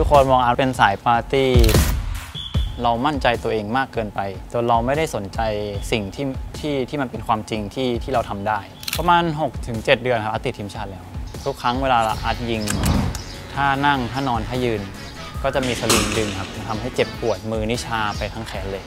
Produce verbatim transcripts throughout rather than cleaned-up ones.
ทุกคนมองอาร์ตเป็นสายปาร์ตี้เรามั่นใจตัวเองมากเกินไปจนเราไม่ได้สนใจสิ่งที่ที่ที่มันเป็นความจริงที่ที่เราทำได้ประมาณ หกถึงเจ็ด เดือนครับอาร์ตติดทีมชาติแล้วทุกครั้งเวลาอาร์ตยิงถ้านั่งถ้านอนถ้ายืนก็จะมีสลิงดึงครับทำให้เจ็บปวดมือนิชาไปทั้งแขนเลย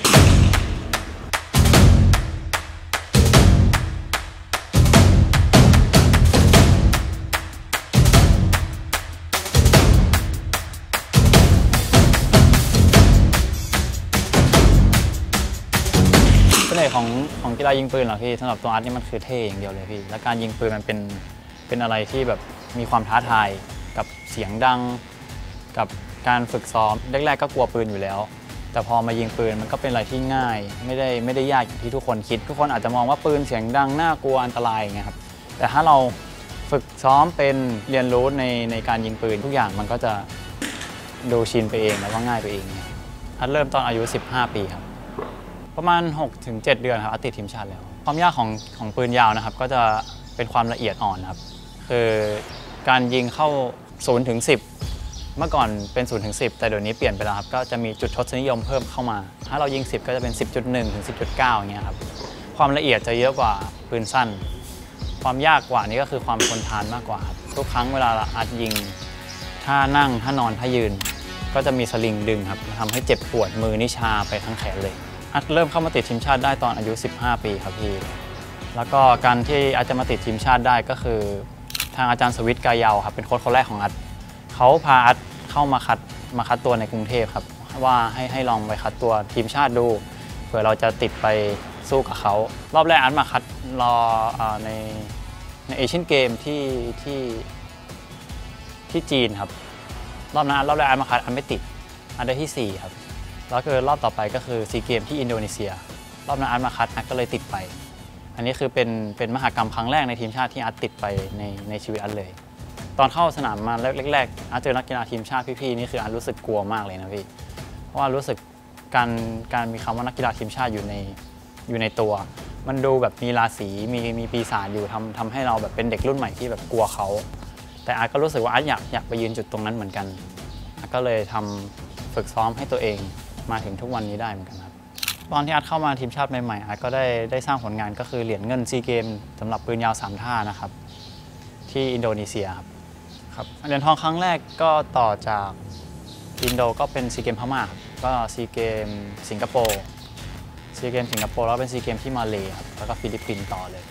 ของของกีฬายิงปืนเหรอพี่สำหรับตัวอาร์ตนี่มันคือเท่อย่างเดียวเลยพี่และการยิงปืนมันเป็นเป็นอะไรที่แบบมีความท้าทายกับเสียงดังกับการฝึกซ้อมแรกๆก็กลัวปืนอยู่แล้วแต่พอมายิงปืนมันก็เป็นอะไรที่ง่ายไม่ได้ไม่ได้ยากอย่างที่ทุกคนคิดทุกคนอาจจะมองว่าปืนเสียงดังน่ากลัวอันตรายอย่างเงี้ยครับแต่ถ้าเราฝึกซ้อมเป็นเรียนรู้ในในการยิงปืนทุกอย่างมันก็จะดูชินไปเองแล้วก็ง่ายไปเองอาร์ตเริ่มตอนอายุสิบห้าปีครับประมาณ หกถึงเจ็ด เดือนครับอาร์ตติดทีมชาติแล้วความยากของของปืนยาวนะครับก็จะเป็นความละเอียดอ่อนครับคือการยิงเข้าศูนย์ถึงสิบเมื่อก่อนเป็นศูนย์ถึงสิบแต่เดี๋ยวนี้เปลี่ยนไปแล้วครับก็จะมีจุดทศนิยมเพิ่มเข้ามาถ้าเรายิงสิบก็จะเป็น สิบจุดหนึ่ง ถึง สิบจุดเก้า อย่างเงี้ยครับความละเอียดจะเยอะกว่าปืนสั้นความยากกว่านี้ก็คือความทนทานมากกว่าครับทุกครั้งเวลาอาร์ตยิงถ้านั่งถ้านอนถ้ายืนก็จะมีสลิงดึงครับทำให้เจ็บปวดมือนิชาไปทั้งแขนเลยอาร์ตเริ่มเข้ามาติดทีมชาติได้ตอนอายุสิบห้าปีครับพี่แล้วก็การที่อาร์ตจะมาติดทีมชาติได้ก็คือทางอาจารย์สวิทย์กายาวครับเป็นโค้ชคนแรกของอาร์ตเขาพาอาร์ตเข้ามาคัดมาคัดตัวในกรุงเทพครับว่าให้ให้ลองไปคัดตัวทีมชาติดูเผื่อเราจะติดไปสู้กับเขารอบแรกอาร์ตมาคัดรอในในเอเชียนเกมที่ที่ที่จีนครับรอบนั้นรอบแรกอาร์ตมาคัดอาร์ตไม่ติดอาร์ตได้ที่สี่ครับแล้วคือรอบต่อไปก็คือซีเกมที่อินโดนีเซียรอบนั้นอาร์ตมาคัดอาร์ตก็เลยติดไปอันนี้คือเป็นเป็นมหกรรมครั้งแรกในทีมชาติที่อาร์ตติดไปในในชีวิตอาร์ตเลยตอนเข้าสนามมาแรกๆอาร์ตเจอนักกีฬาทีมชาติพี่ๆนี่คืออาร์ตรู้สึกกลัวมากเลยนะพี่เพราะว่ารู้สึกการการมีคำว่านักกีฬาทีมชาติอยู่ในอยู่ในตัวมันดูแบบมีราศีมีมีปีศาจอยู่ทำทำให้เราแบบเป็นเด็กรุ่นใหม่ที่แบบกลัวเขาแต่อาร์ตก็รู้สึกว่าอาร์ตอยากอยากไปยืนจุดตรงนั้นเหมือนกันอาร์ตก็เลยทำฝึกซ้อมให้ตัวเองมาถึงทุกวันนี้ได้เหมือนกันครับตอนที่อาร์ตเข้ามาทีมชาติใหม่ๆอาร์ตก็ได้ได้สร้างผลงานก็คือเหรียญเงินซีเกมสำหรับปืนยาวสามท่านะครับที่อินโดนีเซียครับครับเหรียญทองครั้งแรกก็ต่อจากอินโดก็เป็นซีเกมพม่าก็ซีเกมสิงคโปร์ซีเกมสิงคโปร์แล้วเป็นซีเกมที่มาเลย์ครับแล้วก็ฟิลิปปินส์ต่อเลย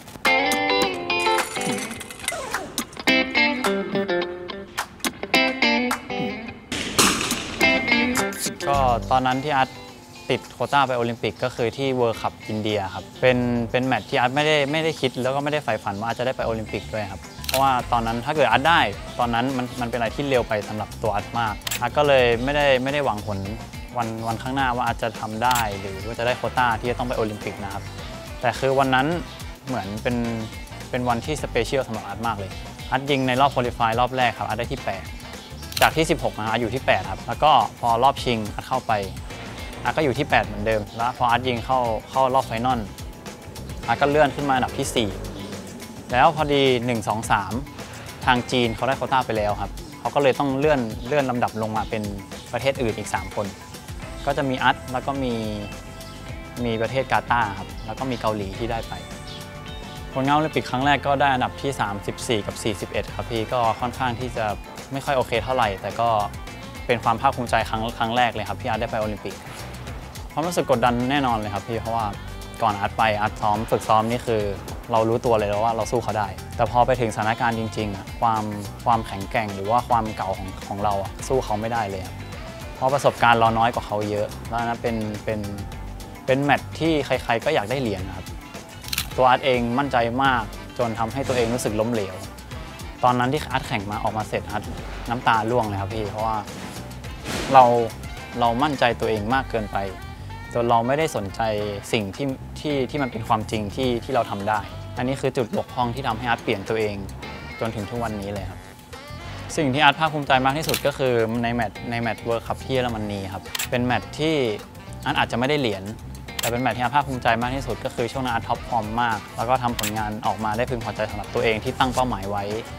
ก็ตอนนั้นที่อาร์ตติดโควต้าไปโอลิมปิกก็คือที่เวิลด์คัพอินเดียครับเป็นเป็นแมตช์ที่อาร์ตไม่ได้ไม่ได้คิดแล้วก็ไม่ได้ใฝ่ฝันว่าอาร์ตจะได้ไปโอลิมปิกด้วยครับเพราะว่าตอนนั้นถ้าเกิดอาร์ตได้ตอนนั้นมันมันเป็นอะไรที่เร็วไปสำหรับตัวอาร์ตมากอาร์ตก็เลยไม่ได้ไม่ได้หวังผลวันวันข้างหน้าว่าอาร์ตจะทำได้หรือว่าจะได้โควต้าที่จะต้องไปโอลิมปิกนะครับแต่คือวันนั้นเหมือนเป็นเป็นวันที่สเปเชียลสำหรับอาร์ตมากเลยอาร์ตยิงในรอบควอลิฟายรอบแรกครับอาร์ตได้ที่แปดจากที่สิบหกนะอาร์ตอยู่ที่แปดครับแล้วก็พอรอบชิงอาร์ตเข้าไปอาร์ตก็อยู่ที่แปดเหมือนเดิมแล้วพออาร์ตยิงเข้าเข้ารอบไฟนอลอาร์ตก็เลื่อนขึ้นมาอันดับที่สี่แล้วพอดีหนึ่ง สอง สามทางจีนเขาได้โควต้าไปแล้วครับเขาก็เลยต้องเลื่อนเลื่อนลำดับลงมาเป็นประเทศอื่นอีกสามคนก็จะมีอาร์ตแล้วก็มีมีประเทศกาตาร์ครับแล้วก็มีเกาหลีที่ได้ไปผลงานโอลิมปิกครั้งแรกก็ได้อันดับที่สามสิบสี่กับสี่สิบเอ็ดครับพี่ก็ค่อนข้างที่จะไม่ค่อยโอเคเท่าไหร่แต่ก็เป็นความภาคภูมิใจครั้งครั้งแรกเลยครับที่อาร์ตได้ไปโอลิมปิกความรู้สึกกดดันแน่นอนเลยครับพี่เพราะว่าก่อนอาร์ตไปอาร์ตซ้อมฝึกซ้อมนี่คือเรารู้ตัวเลยแล้วว่าเราสู้เขาได้แต่พอไปถึงสถานการณ์จริงๆความความแข็งแกร่งหรือว่าความเก่าของของเราสู้เขาไม่ได้เลยเพราะประสบการณ์เราน้อยกว่าเขาเยอะแล้วนั้นเป็นเป็นเป็นแมตช์ที่ใครๆก็อยากได้เหรียญนะครับตัวอาร์ตเองมั่นใจมากจนทำให้ตัวเองรู้สึกล้มเหลวตอนนั้นที่อาร์ตแข่งมาออกมาเสร็จอาร์ตน้ำตาร่วงเลยครับพี่เพราะว่าเราเรามั่นใจตัวเองมากเกินไปจนเราไม่ได้สนใจสิ่งที่ที่ที่มันเป็นความจริงที่ที่เราทำได้อันนี้คือจุดบกพร่องที่ทำให้อาร์ตเปลี่ยนตัวเองจนถึงทุกวันนี้เลยครับสิ่งที่อาร์ตภาคภูมิใจมากที่สุดก็คือในแมตช์ในแมตช์เวิลด์คัพที่เยอรมนีครับเป็นแมตช์ที่อาร์ตอาจจะไม่ได้เหรียญแต่เป็นแมตช์ที่อาร์ตภาคภูมิใจมากที่สุดก็คือช่วงนั้นอาร์ตท็อปฟอร์มมากแล้วก็ทำผลงานออกมาได้พึงพอใจสำหรับตัวเองที่ตั้งเป้าหมายไว้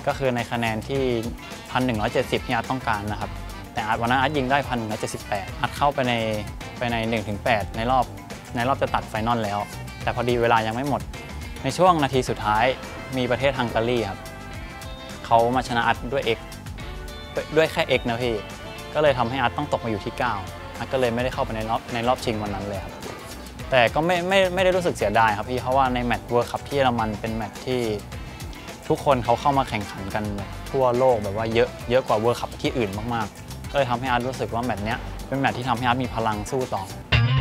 ก็คือในคะแนนที่ หนึ่งพันหนึ่งร้อยเจ็ดสิบ ที่อาร์ตต้องการนะครับแต่อาร์ตวันนั้นอาร์ตยิงได้ หนึ่งพันหนึ่งร้อยเจ็ดสิบแปด อาร์ตเข้าไปในไปใน หนึ่งถึงแปด ในรอบในรอบจะตัดไฟนอลแล้วแต่พอดีเวลายังไม่หมดในช่วงนาทีสุดท้ายมีประเทศฮังการีครับเขามาชนะอาร์ตด้วย X ด้วยแค่ X นะพี่ก็เลยทำให้อาร์ตต้องตกมาอยู่ที่ เก้า อาร์ตก็เลยไม่ได้เข้าไปในรอบในรอบชิงวันนั้นเลยครับแต่ก็ไม่ไม่ไม่ได้รู้สึกเสียดายครับพี่เพราะว่าในแมตช์เวิลด์คัพที่เยอรมันเป็นแมตช์ที่ทุกคนเขาเข้ามาแข่งขันกันทั่วโลกแบบว่าเยอะเยอะกว่าเวิลด์คัพที่อื่นมากๆก็เลยทำให้อาร์ตรู้สึกว่าแมตช์เนี้ยเป็นแมตช์ที่ทำให้อาร์ตมีพลังสู้ต่อ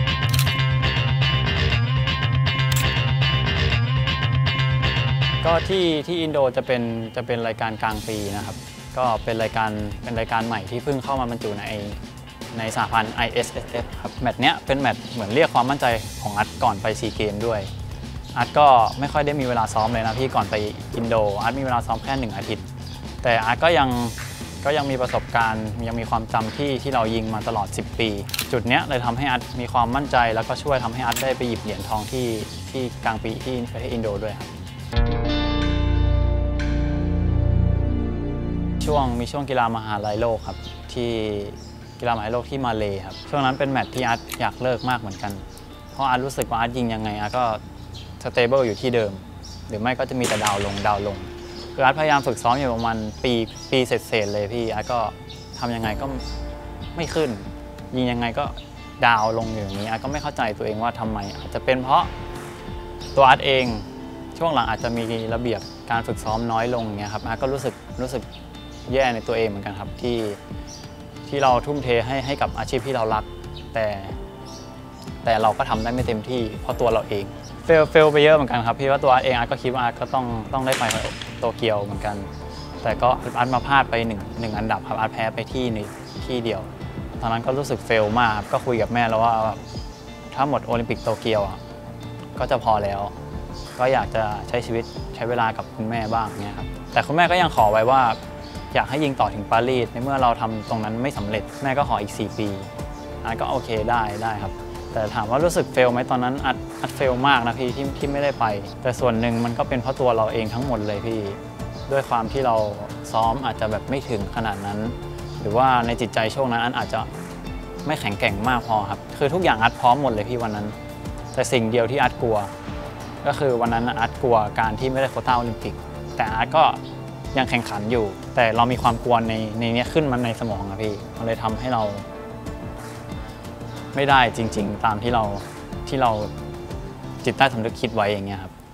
ก็ที่ที่อินโดจะเป็นจะเป็นรายการกลางปีนะครับก็เป็นรายการเป็นรายการใหม่ที่เพิ่งเข้ามาบรรจุในในสหพันธ์ ไอ เอส เอส เอฟ ครับแมตช์เนี้ยเป็นแมตช์เหมือนเรียกความมั่นใจของอาร์ตก่อนไปซีเกมด้วยอาร์ตก็ไม่ค่อยได้มีเวลาซ้อมเลยนะพี่ก่อนไปอินโดอาร์ตมีเวลาซ้อมแค่หนึ่งอาทิตย์แต่อาร์ตก็ยังก็ยังมีประสบการณ์ยังมีความจำที่ที่เรายิงมาตลอดสิบปีจุดเนี้ยเลยทำให้อาร์ตมีความมั่นใจแล้วก็ช่วยทำให้อาร์ตได้ไปหยิบเหรียญทองที่ที่กลางปีที่ประเทศอินโดด้วยครับช่วงมีช่วงกีฬามหาลัยโลกครับที่กีฬามหาลัยโลกที่มาเลครับช่วงนั้นเป็นแมตช์ที่อาร์ตอยากเลิกมากเหมือนกันเพราะอาร์ตรู้สึกว่าอาร์ตยิงยังไงอาร์ตก็สเตเบิลอยู่ที่เดิมหรือไม่ก็จะมีแต่ดาวลงดาวลงคืออาร์ตพยายามฝึกซ้อมอยู่ประมาณปีปีเศษๆเลยพี่อาร์ตก็ทำยังไงก็ไม่ขึ้นยิงยังไงก็ดาวลงอย่างนี้อาร์ตก็ไม่เข้าใจตัวเองว่าทำไมอาจจะเป็นเพราะตัวอาร์ตเองช่วงหลังอาจจะมีระเบียบการฝึกซ้อมน้อยลงเงี้ยครับอาร์ตก็รู้สึกรู้สึกแย่ในตัวเองเหมือนกันครับที่ที่เราทุ่มเทให้ให้กับอาชีพที่เรารักแต่แต่เราก็ทำได้ไม่เต็มที่เพราะตัวเราเองเฟลเฟลไปเยอะเหมือนกันครับพี่ว่าตัวอาร์ตเองอาร์ตก็คิดว่าอาร์ตก็ต้องต้องได้ไปโตเกียวเหมือนกันแต่ก็อาร์ตมาพลาดไปหนึ่งหนึ่งอันดับครับอาร์ตแพ้ไปที่ในที่เดียวตอนนั้นก็รู้สึกเฟลมากก็คุยกับแม่แล้วว่าถ้าหมดโอลิมปิกโตเกียวก็จะพอแล้วก็อยากจะใช้ชีวิตใช้เวลากับคุณแม่บ้างเนี่ยครับแต่คุณแม่ก็ยังขอไว้ว่าอยากให้ยิงต่อถึงปารีสในเมื่อเราทำตรงนั้นไม่สำเร็จแม่ก็ขออีกสี่ปีอาร์ตก็โอเคได้ได้ครับแต่ถามว่ารู้สึกเฟลไหมตอนนั้นอาร์ตอาร์ตเฟลมากนะพี่ที่ที่ไม่ได้ไปแต่ส่วนหนึ่งมันก็เป็นเพราะตัวเราเองทั้งหมดเลยพี่ด้วยความที่เราซ้อมอาจจะแบบไม่ถึงขนาดนั้นหรือว่าในจิตใจช่วงนั้นอาร์ตอาจจะไม่แข็งแกร่งมากพอครับคือทุกอย่างอาร์ตพร้อมหมดเลยพี่วันนั้นแต่สิ่งเดียวที่อาร์ตกลัวก็คือวันนั้นอาร์ตกลัวการที่ไม่ได้โควต้าโอลิมปิกแต่อาร์ตก็ยังแข่งขันอยู่แต่เรามีความกลัวในในนี้ขึ้นมาในสมองอะพี่มันเลยทำให้เราไม่ได้จริงๆตามที่เราที่เราจิตใต้สำนึกคิดไว้อย่างเงี้ยครับ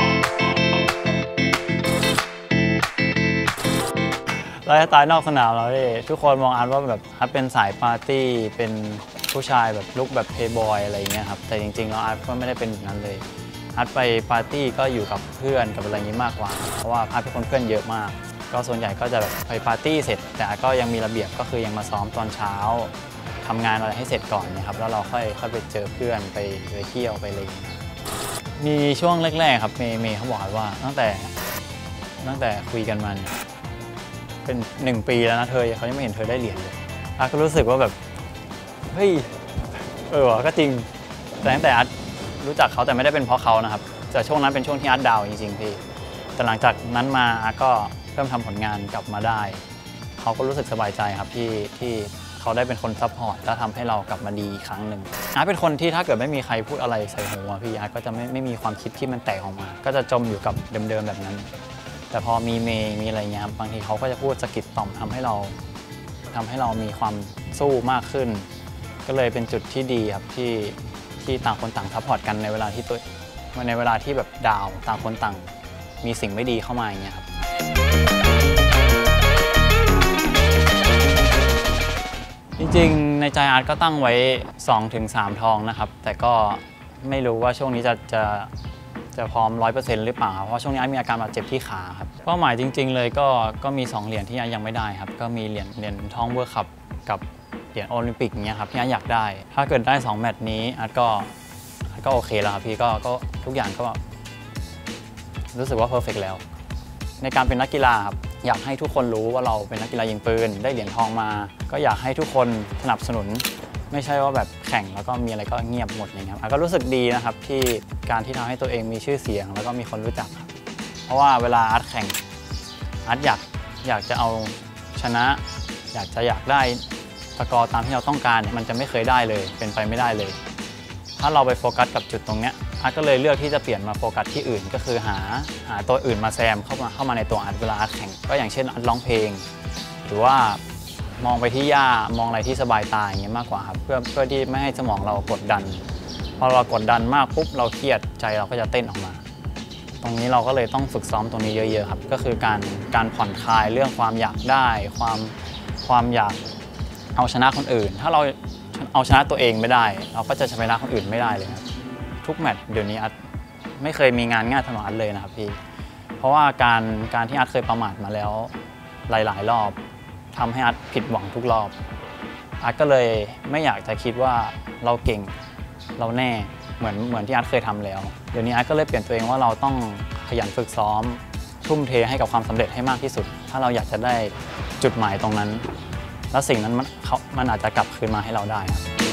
ไลฟ์สไตล์นอกสนามเราพี่ทุกคนมองอาร์ตว่าแบบอาร์ตเป็นสายปาร์ตี้เป็นผู้ชายแบบลุคแบบเพย์บอยอะไรอย่างเงี้ยครับแต่จริงๆแล้วอาร์ตก็ไม่ได้เป็นแบบนั้นเลยอาร์ตไปปาร์ตี้ก็อยู่กับเพื่อนกับอะไรอย่างนี้มากกว่าเพราะว่าอาร์ตเป็นคนเพื่อนเยอะมากก็ส่วนใหญ่ก็จะแบบไปปาร์ตี้เสร็จแต่ก็ยังมีระเบียบก็คือยังมาซ้อมตอนเช้าทำงานอะไรให้เสร็จก่อนนะครับแล้วเราค่อยค่อยไปเจอเพื่อนไปไปเที่ยวไปอะไรอย่างเงี้ยมีช่วงแรกๆครับเมย์เมย์เขาบอกว่าตั้งแต่ตั้งแต่คุยกันมาเนี่ยเป็นหนึ่งปีแล้วนะเธอเขายังไม่เห็นเธอได้เหรียญเลยอาร์ตก็รู้สึกว่าแบบเฮ้ยเออก็จริงแต่ตั้งแต่อาร์ตรู้จักเขาแต่ไม่ได้เป็นเพราะเขานะครับแต่ช่วงนั้นเป็นช่วงที่อาร์ตดาวจริงๆพี่แต่หลังจากนั้นมาอาร์ตก็เริ่มทำผลงานกลับมาได้เขาก็รู้สึกสบายใจครับที่ที่เขาได้เป็นคนซัพพอร์ตแล้วทำให้เรากลับมาดีอีกครั้งหนึ่งอาร์ตเป็นคนที่ถ้าเกิดไม่มีใครพูดอะไรใส่หัวพี่อาร์ตก็จะไม่ไม่มีความคิดที่มันแตกออกมาก็จะจมอยู่กับเดิมๆแบบนั้นแต่พอมีเมย์มีอะไรเงี้ยบางทีเขาก็จะพูดสะกิดต่อมทำให้เราทำให้เรามีความสู้มากขึ้นก็เลยเป็นจุดที่ดีครับที่ที่ต่างคนต่างซัพพอร์ตกันในเวลาที่ตัวในเวลาที่แบบดาวต่างคนต่างมีสิ่งไม่ดีเข้ามาอย่างเงี้ยครับจริงๆในใจอาร์ตก็ตั้งไว้ สองถึงสาม ทองนะครับแต่ก็ไม่รู้ว่าช่วงนี้จะจะจะพร้อม ร้อยเปอร์เซ็นต์ หรือเปล่าเพราะช่วงนี้อาร์ตมีอาการบาดเจ็บที่ขาครับเป้าหมายจริงๆเลยก็ก็มีสองเหรียญที่อาร์ตยังไม่ได้ครับก็มีเหรียญเหรียญทองเวิลด์คัพกับเหรียญโอลิมปิกเงี้ยครับที่อาร์ตอยากได้ถ้าเกิดได้สองแมตช์นี้อาร์ตก็อาร์ตก็โอเคแล้วครับพี่ก็ก็ทุกอย่างก็รู้สึกว่าเพอร์เฟกต์แล้วในการเป็นนักกีฬาครับอยากให้ทุกคนรู้ว่าเราเป็นนักกีฬายิงปืนได้เหรียญทองมาก็อยากให้ทุกคนสนับสนุนไม่ใช่ว่าแบบแข่งแล้วก็มีอะไรก็เงียบหมดอย่างเงี้ยครับก็รู้สึกดีนะครับที่การที่ทำให้ตัวเองมีชื่อเสียงแล้วก็มีคนรู้จักครับเพราะว่าเวลาอาร์ตแข่งอาร์ตอยากอยากจะเอาชนะอยากจะอยากได้สกอร์ตามที่เราต้องการเนี่ยมันจะไม่เคยได้เลยเป็นไปไม่ได้เลยถ้าเราไปโฟกัสกับจุดตรงเนี้ยอาร์ตก็เลยเลือกที่จะเปลี่ยนมาโฟกัสที่อื่นก็คือหาหาตัวอื่นมาแซมเข้ามาเข้ามาในตัวอาร์ตเวลาอาร์ตแข่งก็อย่างเช่นอาร์ตร้องเพลงหรือว่ามองไปที่หญ้ามองอะไรที่สบายตาอย่างเงี้ยมากกว่าครับเพื่อเพื่อที่ไม่ให้สมองเรากดดันพอเรากดดันมากปุ๊บเราเครียดใจเราก็จะเต้นออกมาตรงนี้เราก็เลยต้องฝึกซ้อมตรงนี้เยอะๆครับก็คือการการผ่อนคลายเรื่องความอยากได้ความความอยากเอาชนะคนอื่นถ้าเราเอาชนะตัวเองไม่ได้เราก็จะชนะคนอื่นไม่ได้เลยครับทุกแมตช์เดี๋ยวนี้อาร์ตไม่เคยมีงานง่ายสำหรับอาร์ตเลยนะครับพี่เพราะว่าการการที่อาร์ตเคยประมาทมาแล้วหลายๆรอบทำให้อาร์ตผิดหวังทุกรอบอาร์ตก็เลยไม่อยากจะคิดว่าเราเก่งเราแน่เหมือนเหมือนที่อาร์ตเคยทำแล้วเดี๋ยวนี้อาร์ตก็เลยเปลี่ยนตัวเองว่าเราต้องขยันฝึกซ้อมทุ่มเทให้กับความสำเร็จให้มากที่สุดถ้าเราอยากจะได้จุดหมายตรงนั้นแล้วสิ่งนั้นมันเขามันอาจจะกลับคืนมาให้เราได้ครับ